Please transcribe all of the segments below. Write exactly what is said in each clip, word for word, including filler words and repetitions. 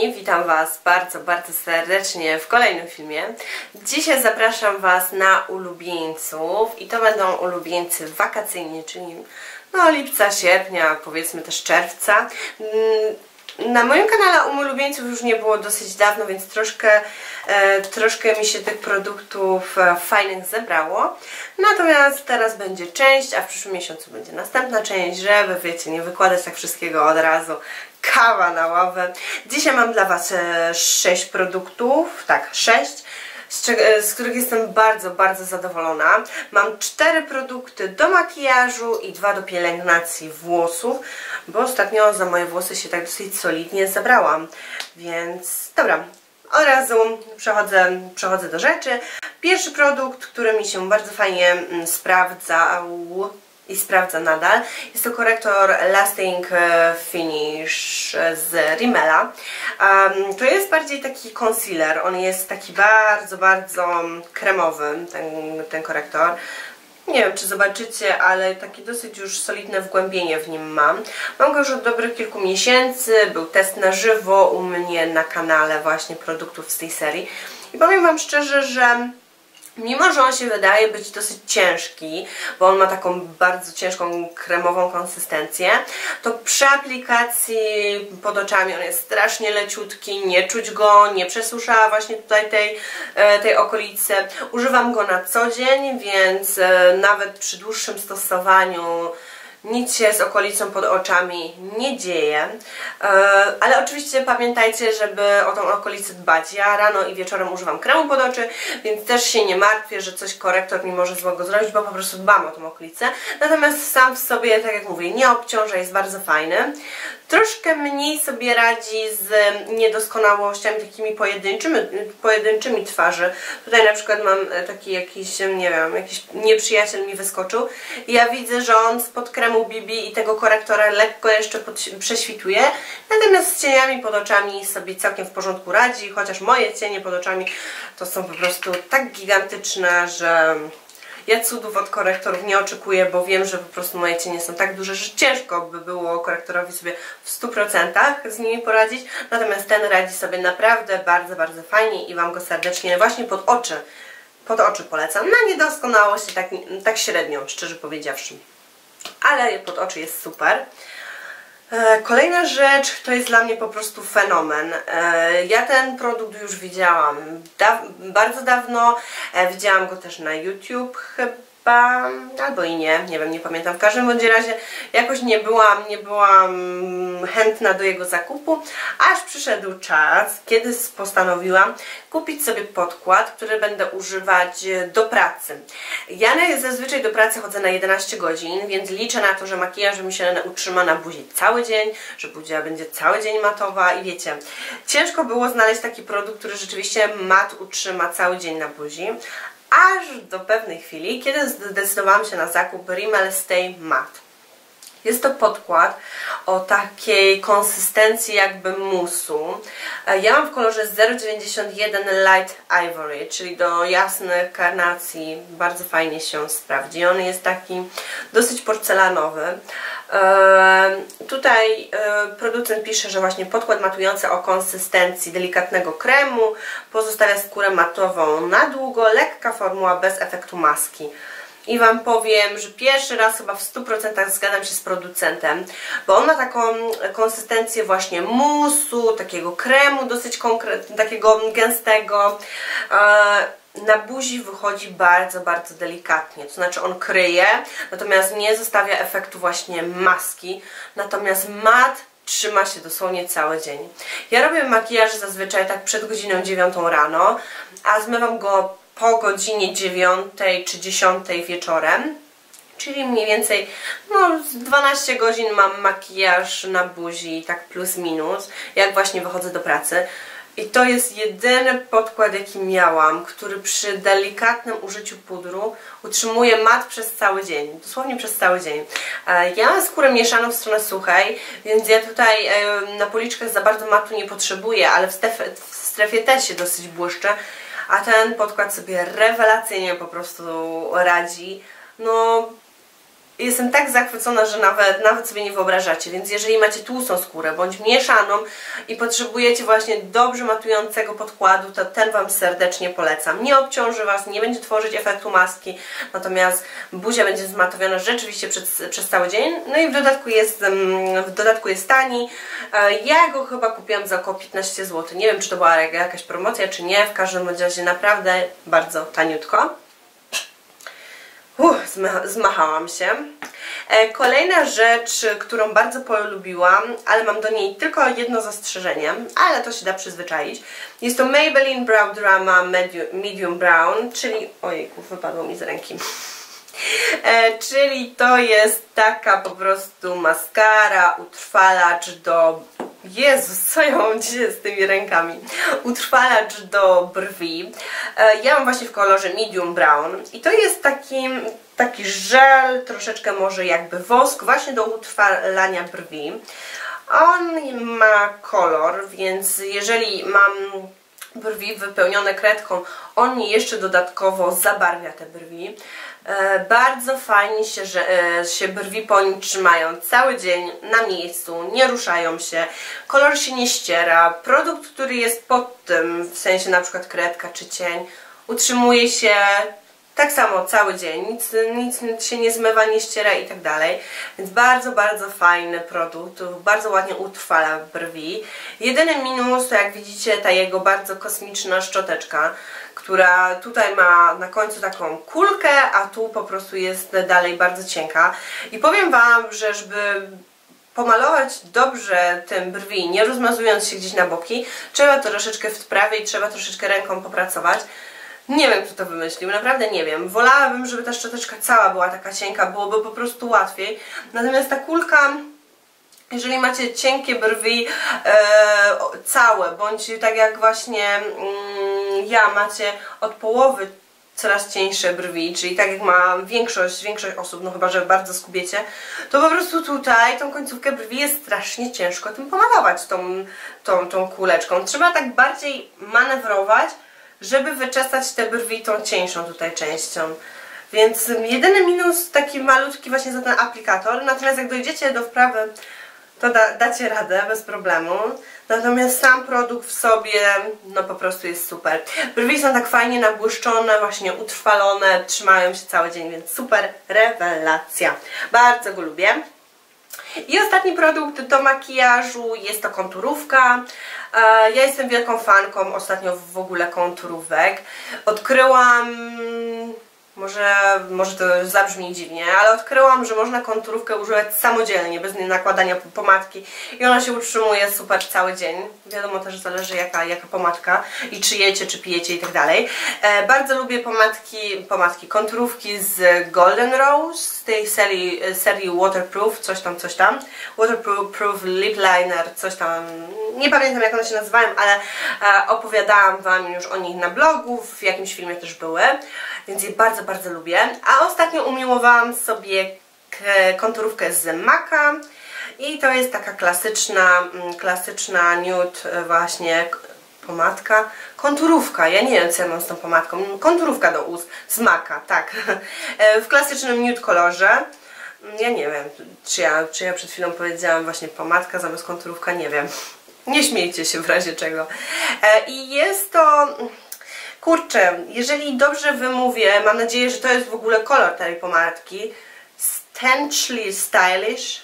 kochani, witam Was bardzo, bardzo serdecznie w kolejnym filmie. Dzisiaj zapraszam Was na ulubieńców i to będą ulubieńcy wakacyjni, czyli no lipca, sierpnia, powiedzmy też czerwca. Na moim kanale um ulubieńców już nie było dosyć dawno, więc troszkę, e, troszkę mi się tych produktów e, fajnych zebrało. Natomiast teraz będzie część, a w przyszłym miesiącu będzie następna część, żeby, wiecie, nie wykładać tak wszystkiego od razu. Kawa na ławę. Dzisiaj mam dla Was e, sześć produktów, tak, sześć. Z, z których jestem bardzo, bardzo zadowolona. Mam cztery produkty do makijażu i dwa do pielęgnacji włosów, bo ostatnio za moje włosy się tak dosyć solidnie zabrałam. Więc dobra, od razu przechodzę, przechodzę do rzeczy. Pierwszy produkt, który mi się bardzo fajnie sprawdzał i sprawdza nadal, jest to korektor Lasting Finish z Rimmela. Um, to jest bardziej taki concealer, on jest taki bardzo, bardzo kremowy, ten, ten korektor. Nie wiem, czy zobaczycie, ale takie dosyć już solidne wgłębienie w nim mam. Mam go już od dobrych kilku miesięcy, był test na żywo u mnie na kanale właśnie produktów z tej serii. I powiem Wam szczerze, że mimo że on się wydaje być dosyć ciężki, bo on ma taką bardzo ciężką kremową konsystencję, to przy aplikacji pod oczami on jest strasznie leciutki, nie czuć go, nie przesusza właśnie tutaj tej, tej okolicy. Używam go na co dzień, więc nawet przy dłuższym stosowaniu nic się z okolicą pod oczami nie dzieje, ale oczywiście pamiętajcie, żeby o tą okolicę dbać. Ja rano i wieczorem używam kremu pod oczy, więc też się nie martwię, że coś korektor mi może złego zrobić, bo po prostu dbam o tą okolicę. Natomiast sam w sobie, tak jak mówię, nie obciąża, jest bardzo fajny. Troszkę mniej sobie radzi z niedoskonałościami takimi pojedynczymi, pojedynczymi twarzy. Tutaj na przykład mam taki jakiś, nie wiem, jakiś nieprzyjaciel mi wyskoczył i ja widzę, że on spod kremu B B i tego korektora lekko jeszcze pod, prześwituje, natomiast z cieniami pod oczami sobie całkiem w porządku radzi, chociaż moje cienie pod oczami to są po prostu tak gigantyczne, że ja cudów od korektorów nie oczekuję, bo wiem, że po prostu moje cienie są tak duże, że ciężko by było korektorowi sobie w stu procentach z nimi poradzić. Natomiast ten radzi sobie naprawdę bardzo, bardzo fajnie i Wam go serdecznie właśnie pod oczy, pod oczy polecam. Na niedoskonałości tak, tak średnio, szczerze powiedziawszy. Ale pod oczy jest super. Kolejna rzecz to jest dla mnie po prostu fenomen. Ja ten produkt już widziałam da bardzo dawno, widziałam go też na YouTube chyba, albo i nie, nie wiem, nie pamiętam. W każdym bądź razie jakoś nie byłam, nie byłam chętna do jego zakupu, aż przyszedł czas, kiedy postanowiłam kupić sobie podkład, który będę używać do pracy. Ja zazwyczaj do pracy chodzę na jedenaście godzin, więc liczę na to, że makijaż mi się utrzyma na buzi cały dzień, że buzia będzie cały dzień matowa i wiecie, ciężko było znaleźć taki produkt, który rzeczywiście mat utrzyma cały dzień na buzi. Aż do pewnej chwili, kiedy zdecydowałam się na zakup Rimmel Stay Matte. Jest to podkład o takiej konsystencji jakby musu. Ja mam w kolorze zero dziewięćdziesiąt jeden Light Ivory, czyli do jasnych karnacji. Bardzo fajnie się sprawdzi. On jest taki dosyć porcelanowy. Eee, tutaj e, producent pisze, że właśnie podkład matujący o konsystencji delikatnego kremu pozostawia skórę matową na długo, lekka formuła bez efektu maski. I Wam powiem, że pierwszy raz chyba w stu procentach zgadzam się z producentem, bo on ma taką konsystencję właśnie musu, takiego kremu dosyć konkretnego, takiego gęstego. Na buzi wychodzi bardzo, bardzo delikatnie, to znaczy on kryje, natomiast nie zostawia efektu właśnie maski, natomiast mat trzyma się dosłownie cały dzień. Ja robię makijaż zazwyczaj tak przed godziną dziewiątą rano, a zmywam go po godzinie dziewiątej czy dziesiątej wieczorem, czyli mniej więcej no, dwanaście godzin mam makijaż na buzi, tak plus minus, jak właśnie wychodzę do pracy. I to jest jedyny podkład, jaki miałam, który przy delikatnym użyciu pudru utrzymuje mat przez cały dzień, dosłownie przez cały dzień. Ja mam skórę mieszaną w stronę suchej, więc ja tutaj na policzkach za bardzo matu nie potrzebuję, ale w strefie, w strefie też się dosyć błyszczy. A ten podkład sobie rewelacyjnie po prostu radzi. No, jestem tak zachwycona, że nawet, nawet sobie nie wyobrażacie, więc jeżeli macie tłustą skórę bądź mieszaną i potrzebujecie właśnie dobrze matującego podkładu, to ten Wam serdecznie polecam. Nie obciąży Was, nie będzie tworzyć efektu maski, natomiast buzia będzie zmatowiona rzeczywiście przez, przez cały dzień. No i w dodatku jest, w dodatku jest tani. Ja go chyba kupiłam za około piętnaście złotych. Nie wiem, czy to była jakaś promocja, czy nie. W każdym razie naprawdę bardzo taniutko. Uff, zmachałam się. Kolejna rzecz, którą bardzo polubiłam, ale mam do niej tylko jedno zastrzeżenie, ale to się da przyzwyczaić. Jest to Maybelline Brow Drama Medium Brown, czyli... Ojejku, wypadło mi z ręki. E, czyli to jest taka po prostu maskara, utrwalacz do... Jezus, co ja mam dzisiaj z tymi rękami? Utrwalacz do brwi. E, ja mam właśnie w kolorze medium brown i to jest taki, taki żel, troszeczkę może jakby wosk, właśnie do utrwalania brwi. On ma kolor, więc jeżeli mam brwi wypełnione kredką, on jeszcze dodatkowo zabarwia te brwi. E, bardzo fajnie się, że e, się brwi po nim trzymają cały dzień na miejscu, nie ruszają się, kolor się nie ściera, produkt, który jest pod tym, w sensie na przykład kredka czy cień, utrzymuje się tak samo cały dzień, nic, nic się nie zmywa, nie ściera i tak dalej, więc bardzo, bardzo fajny produkt, bardzo ładnie utrwala brwi. Jedyny minus to, jak widzicie, ta jego bardzo kosmiczna szczoteczka, która tutaj ma na końcu taką kulkę, a tu po prostu jest dalej bardzo cienka. I powiem Wam, że żeby pomalować dobrze tym brwi, nie rozmazując się gdzieś na boki, trzeba troszeczkę wprawić, trzeba troszeczkę ręką popracować. Nie wiem, kto to wymyślił, naprawdę nie wiem. Wolałabym, żeby ta szczoteczka cała była taka cienka, byłoby po prostu łatwiej. Natomiast ta kulka, jeżeli macie cienkie brwi e, całe, bądź tak jak właśnie mm, ja, macie od połowy coraz cieńsze brwi, czyli tak jak ma większość, większość osób, no chyba że bardzo skubiecie, to po prostu tutaj tą końcówkę brwi jest strasznie ciężko tym pomalować, tą, tą, tą kuleczką. Trzeba tak bardziej manewrować, żeby wyczesać te brwi tą cieńszą tutaj częścią. Więc jedyny minus taki malutki właśnie za ten aplikator, natomiast jak dojdziecie do wprawy, to da, dacie radę bez problemu. Natomiast sam produkt w sobie, no po prostu jest super. Brwi są tak fajnie nabłyszczone, właśnie utrwalone, trzymają się cały dzień, więc super rewelacja. Bardzo go lubię. I ostatni produkt do makijażu jest to konturówka. Ja jestem wielką fanką ostatnio w ogóle konturówek. Odkryłam, może, może to zabrzmi dziwnie, ale odkryłam, że można konturówkę używać samodzielnie, bez nakładania pomadki i ona się utrzymuje super cały dzień. Wiadomo też zależy jaka, jaka pomadka i czy jecie, czy pijecie i tak dalej. E, bardzo lubię pomadki, pomadki, konturówki z Golden Rose, z tej serii, serii Waterproof, coś tam, coś tam. Waterproof Lip Liner, coś tam, nie pamiętam jak one się nazywają, ale e, opowiadałam Wam już o nich na blogu, w jakimś filmie też były, więc je bardzo, bardzo lubię. A ostatnio umiłowałam sobie konturówkę z Maca i to jest taka klasyczna, klasyczna nude właśnie pomadka, konturówka, ja nie wiem co ja mam z tą pomadką, konturówka do ust z Maca, tak, w klasycznym nude kolorze. Ja nie wiem, czy ja, czy ja przed chwilą powiedziałam właśnie pomadka zamiast konturówka, nie wiem, nie śmiejcie się w razie czego. I jest to... Kurczę, jeżeli dobrze wymówię, mam nadzieję, że to jest w ogóle kolor tej pomadki, Stanchly Stylish,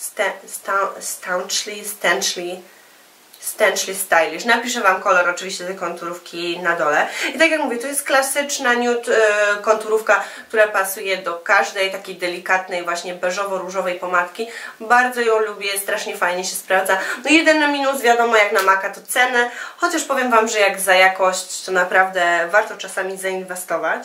Stanchly, Stanchly, Stanchly Stylish. Napiszę Wam kolor oczywiście tej konturówki na dole. I tak jak mówię, to jest klasyczna nude y, konturówka, która pasuje do każdej takiej delikatnej właśnie beżowo-różowej pomadki. Bardzo ją lubię, strasznie fajnie się sprawdza. No jedyny minus, wiadomo jak na Maca, to ceny, chociaż powiem Wam, że jak za jakość, to naprawdę warto czasami zainwestować.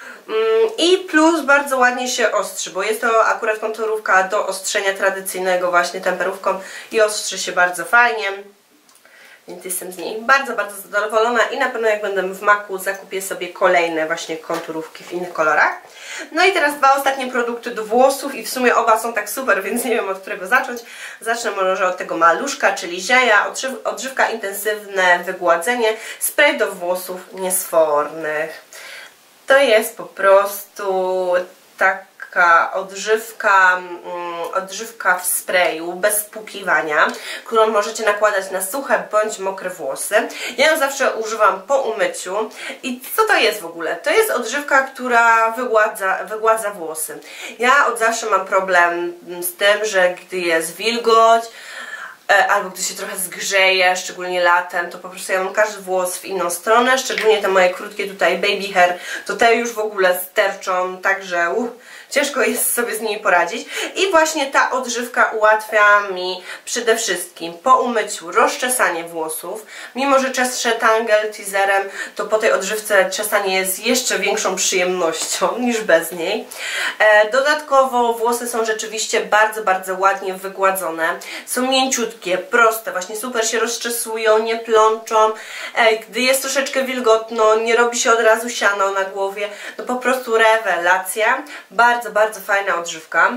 I plus bardzo ładnie się ostrzy, bo jest to akurat konturówka do ostrzenia tradycyjnego właśnie temperówką i ostrzy się bardzo fajnie. Więc jestem z niej bardzo, bardzo zadowolona i na pewno jak będę w Macu zakupię sobie kolejne właśnie konturówki w innych kolorach. No i teraz dwa ostatnie produkty do włosów i w sumie oba są tak super, więc nie wiem od którego zacząć. Zacznę może od tego maluszka, czyli Zieja, odżyw odżywka intensywne wygładzenie, spray do włosów niesfornych. To jest po prostu taka odżywka, odżywka, mm, odżywka w sprayu bez spłukiwania, którą możecie nakładać na suche bądź mokre włosy. Ja ją zawsze używam po umyciu. I co to jest w ogóle? To jest odżywka, która wygładza, wygładza włosy. Ja od zawsze mam problem z tym, że gdy jest wilgoć, albo gdy się trochę zgrzeje, szczególnie latem, to po prostu ja mam każdy włos w inną stronę, szczególnie te moje krótkie tutaj baby hair, to te już w ogóle sterczą, także uh, ciężko jest sobie z nimi poradzić. I właśnie ta odżywka ułatwia mi przede wszystkim po umyciu rozczesanie włosów. Mimo że czeszę Tangle teaserem, to po tej odżywce czesanie jest jeszcze większą przyjemnością niż bez niej. E, dodatkowo włosy są rzeczywiście bardzo, bardzo ładnie wygładzone. Są mięciutkie, proste, właśnie super się rozczesują, nie plączą. E, gdy jest troszeczkę wilgotno, nie robi się od razu siano na głowie. No po prostu rewelacja. Bardzo, bardzo fajna odżywka.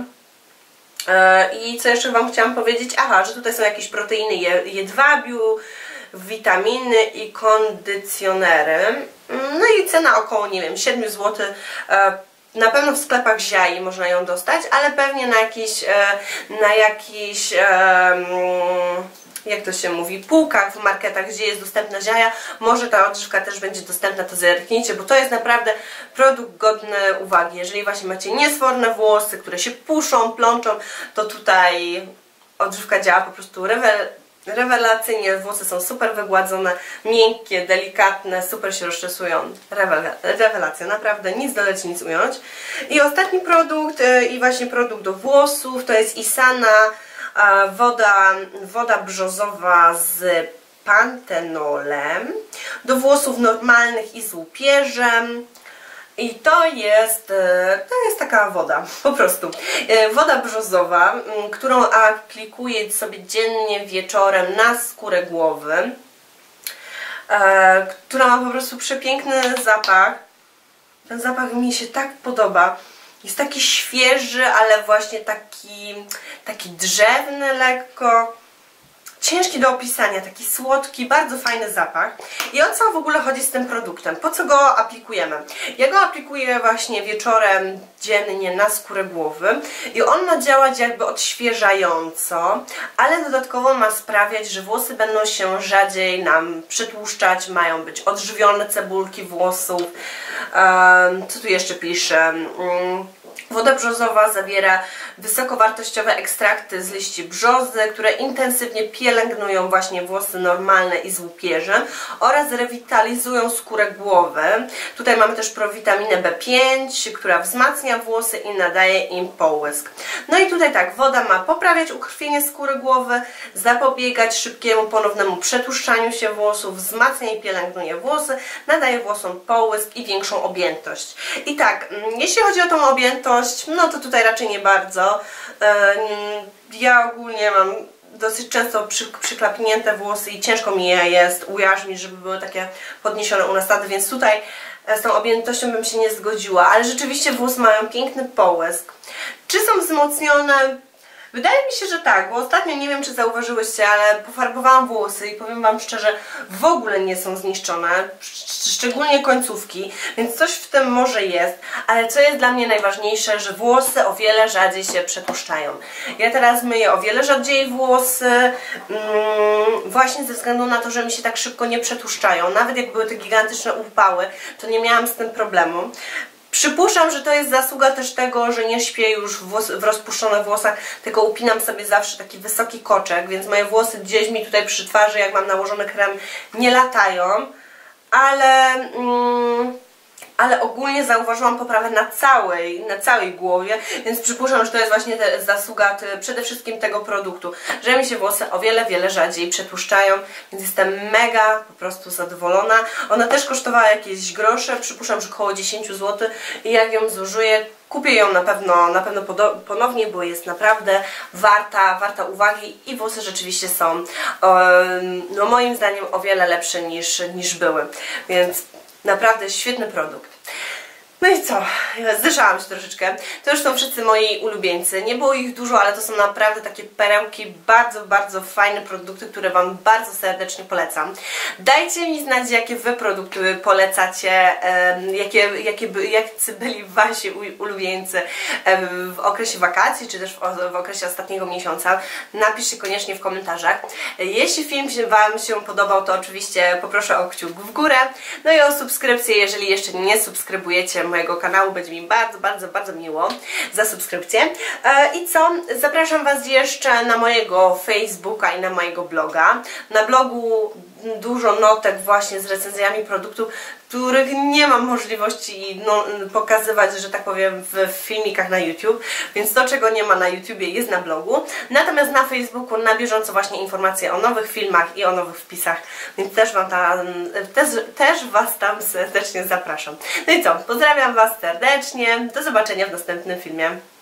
I co jeszcze Wam chciałam powiedzieć? Aha, że tutaj są jakieś proteiny jedwabiu, witaminy i kondycjonery. No i cena około, nie wiem, siedem złotych. Na pewno w sklepach Ziai można ją dostać, ale pewnie na jakiś, na jakiś jak to się mówi, półkach w marketach, gdzie jest dostępna Ziaja, może ta odżywka też będzie dostępna, to zerknijcie, bo to jest naprawdę produkt godny uwagi. Jeżeli właśnie macie niesforne włosy, które się puszą, plączą, to tutaj odżywka działa po prostu rewel rewelacyjnie. Włosy są super wygładzone, miękkie, delikatne, super się rozczesują. Rewel rewelacja, naprawdę nic dodać, nic ująć. I ostatni produkt, i właśnie produkt do włosów, to jest Isana Woda, woda brzozowa z pantenolem do włosów normalnych i z łupieżem. I to jest, to jest taka woda, po prostu. Woda brzozowa, którą aplikuję sobie dziennie wieczorem na skórę głowy, która ma po prostu przepiękny zapach. Ten zapach mi się tak podoba. Jest taki świeży, ale właśnie taki, taki drzewny lekko. Ciężki do opisania, taki słodki, bardzo fajny zapach. I o co w ogóle chodzi z tym produktem? Po co go aplikujemy? Ja go aplikuję właśnie wieczorem, dziennie na skórę głowy i on ma działać jakby odświeżająco, ale dodatkowo ma sprawiać, że włosy będą się rzadziej nam przytłuszczać, mają być odżywione cebulki włosów. Um, co tu jeszcze piszę? Um, Woda brzozowa zawiera wysokowartościowe ekstrakty z liści brzozy, które intensywnie pielęgnują właśnie włosy normalne i z łupieżem oraz rewitalizują skórę głowy. Tutaj mamy też prowitaminę B pięć, która wzmacnia włosy i nadaje im połysk. No i tutaj tak, woda ma poprawiać ukrwienie skóry głowy, zapobiegać szybkiemu ponownemu przetłuszczaniu się włosów, wzmacnia i pielęgnuje włosy, nadaje włosom połysk i większą objętość. I tak, jeśli chodzi o tą objętość, no to tutaj raczej nie bardzo. Ja ogólnie mam dosyć często przy, przyklapnięte włosy i ciężko mi je jest ujarzmić, żeby były takie podniesione u nasady, więc tutaj z tą objętością bym się nie zgodziła, ale rzeczywiście włosy mają piękny połysk. Czy są wzmocnione? Wydaje mi się, że tak, bo ostatnio, nie wiem czy zauważyłyście, ale pofarbowałam włosy i powiem Wam szczerze, w ogóle nie są zniszczone, szczególnie końcówki, więc coś w tym może jest, ale co jest dla mnie najważniejsze, że włosy o wiele rzadziej się przetłuszczają. Ja teraz myję o wiele rzadziej włosy, mm, właśnie ze względu na to, że mi się tak szybko nie przetłuszczają. Nawet jak były te gigantyczne upały, to nie miałam z tym problemu. Przypuszczam, że to jest zasługa też tego, że nie śpię już w, włos w rozpuszczonych włosach, tylko upinam sobie zawsze taki wysoki koczek, więc moje włosy gdzieś mi tutaj przy twarzy, jak mam nałożony krem, nie latają, ale, mm, ale ogólnie zauważyłam poprawę na całej, na całej głowie, więc przypuszczam, że to jest właśnie te, zasługa te, przede wszystkim tego produktu, że mi się włosy o wiele, wiele rzadziej przetłuszczają, więc jestem mega po prostu zadowolona. Ona też kosztowała jakieś grosze, przypuszczam, że około dziesięć złotych i jak ją zużyję, kupię ją na pewno, na pewno ponownie, bo jest naprawdę warta, warta uwagi i włosy rzeczywiście są no moim zdaniem o wiele lepsze niż, niż były, więc naprawdę świetny produkt. No i co? Zdyszałam się troszeczkę. To już są wszyscy moi ulubieńcy. Nie było ich dużo, ale to są naprawdę takie perełki, bardzo, bardzo fajne produkty, które Wam bardzo serdecznie polecam. Dajcie mi znać, jakie Wy produkty polecacie, jakie, jakie jacy byli Wasi ulubieńcy w okresie wakacji, czy też w okresie ostatniego miesiąca. Napiszcie koniecznie w komentarzach. Jeśli film się Wam się podobał, to oczywiście poproszę o kciuk w górę. No i o subskrypcję, jeżeli jeszcze nie subskrybujecie mojego kanału, będzie mi bardzo, bardzo, bardzo miło za subskrypcję. I co? Zapraszam Was jeszcze na mojego Facebooka i na mojego bloga. Na blogu dużo notek właśnie z recenzjami produktów, których nie mam możliwości no, pokazywać, że tak powiem, w filmikach na YouTube, więc to, czego nie ma na YouTubie, jest na blogu. Natomiast na Facebooku na bieżąco właśnie informacje o nowych filmach i o nowych wpisach, więc też, wam tam, też, też Was tam serdecznie zapraszam. No i co? Pozdrawiam Was serdecznie, do zobaczenia w następnym filmie.